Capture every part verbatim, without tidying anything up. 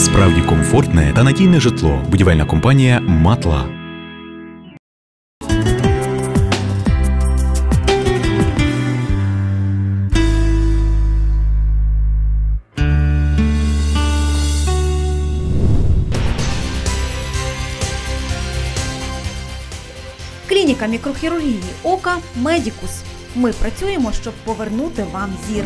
Справді комфортне та надійне житло. Будівельна компанія «Матла». Клініка мікрохірургії ока «Медікус». Ми працюємо, щоб повернути вам зір.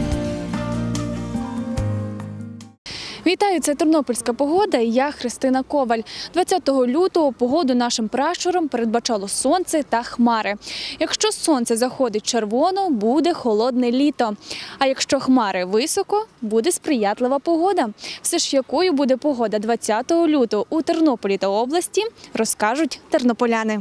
Вітаю, це Тернопільська погода і я Христина Коваль. двадцятого лютого погоду нашим пращурам передбачало сонце та хмари. Якщо сонце заходить червоно, буде холодне літо. А якщо хмари високо, буде сприятлива погода. Все ж якою буде погода двадцятого лютого у Тернополі та області, розкажуть тернополяни.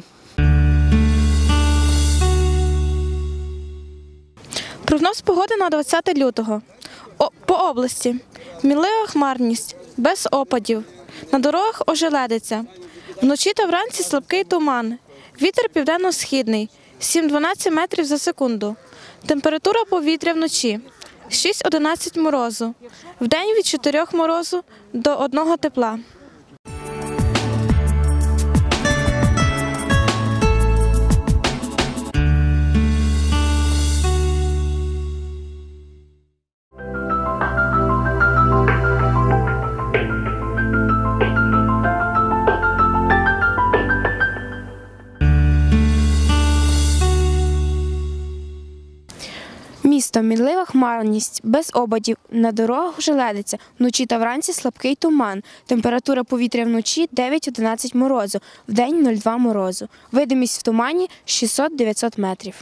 Прогноз погоди на двадцяте лютого. О, по області. Мінлива хмарність, без опадів. На дорогах ожеледиця. Вночі та вранці слабкий туман. Вітер південно-східний, сім-дванадцять метрів за секунду. Температура повітря вночі – шість-одинадцять морозу. Вдень від чотирьох морозу до одного тепла. Місто. Мінлива хмарність, без опадів. На дорогах ожеледиця. Вночі та вранці слабкий туман. Температура повітря вночі дев'ять-одинадцять морозу. Вдень нуль-два морозу. Видимість в тумані шістсот-дев'ятсот метрів.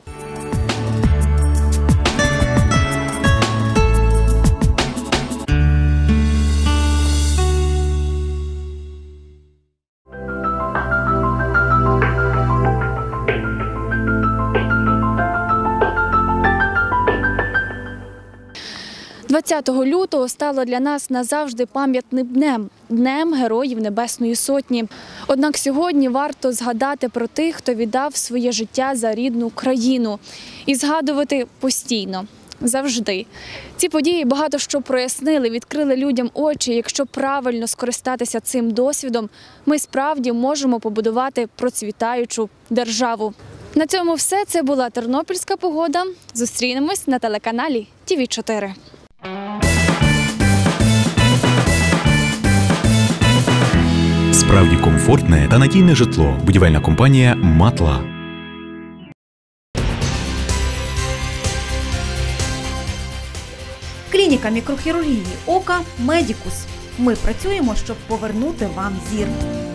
двадцятого лютого стало для нас назавжди пам'ятним днем – Днем Героїв Небесної Сотні. Однак сьогодні варто згадати про тих, хто віддав своє життя за рідну країну. І згадувати постійно, завжди. Ці події багато що прояснили, відкрили людям очі. Якщо правильно скористатися цим досвідом, ми справді можемо побудувати процвітаючу державу. На цьому все. Це була Тернопільська погода. Зустрінемось на телеканалі Ті Ві чотири. Справді комфортне та надійне житло. Будівельна компанія «Матла». Клініка мікрохірургії ока «Медікус». Ми працюємо, щоб повернути вам зір.